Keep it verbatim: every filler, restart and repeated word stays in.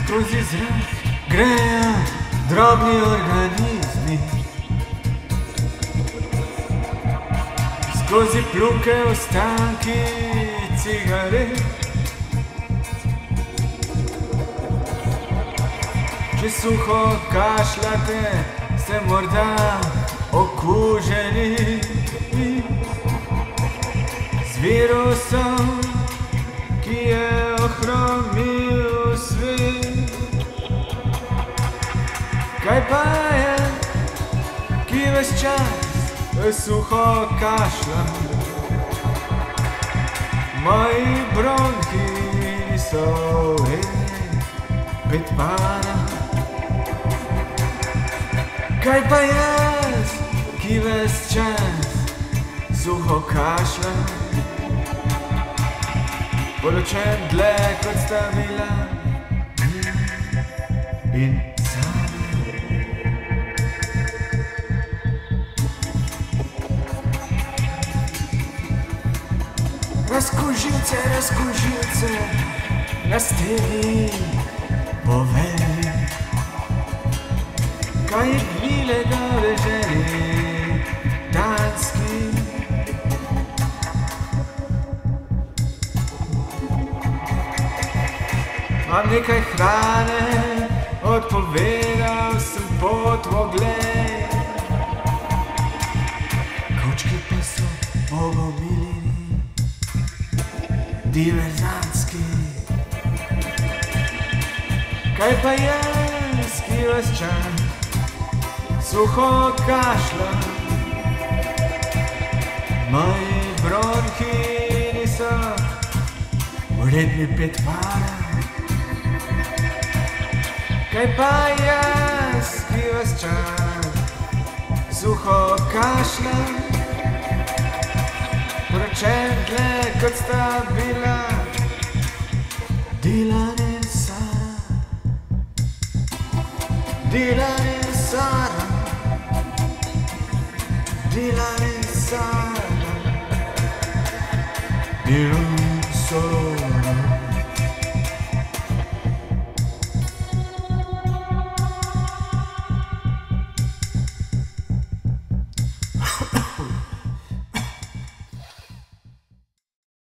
Skozi zrak grejo drobni organizmi, skozi pljuke ostanki cigaret. Če suho kašljate, ste morda okuženi z virusom, ki je ohromil svet. Kaj pa je, ki ves čas suho kašlja? Moji bronhi so pet para. Kaj pa jaz, ki ves čas suho kašljam? Poročen dlje kot sta bila in sama. Razkužilce, razkužilce na steni povej, kaj je milega v ženi danski. Mam nekaj hrane, odpovedal sem pot v ogled. Kovčki pa so bogomiljeni, diverzantski. Kaj pa jaz, ki ves čas suho kašljam? Moji bronhi niso vredni pet para. Kaj pa jaz, ki ves čas suho kašljam? Poročen dlje kot sta bila Dilan in Sara. Dilan in Sara, Dilan in Sara, Dilan in Sara.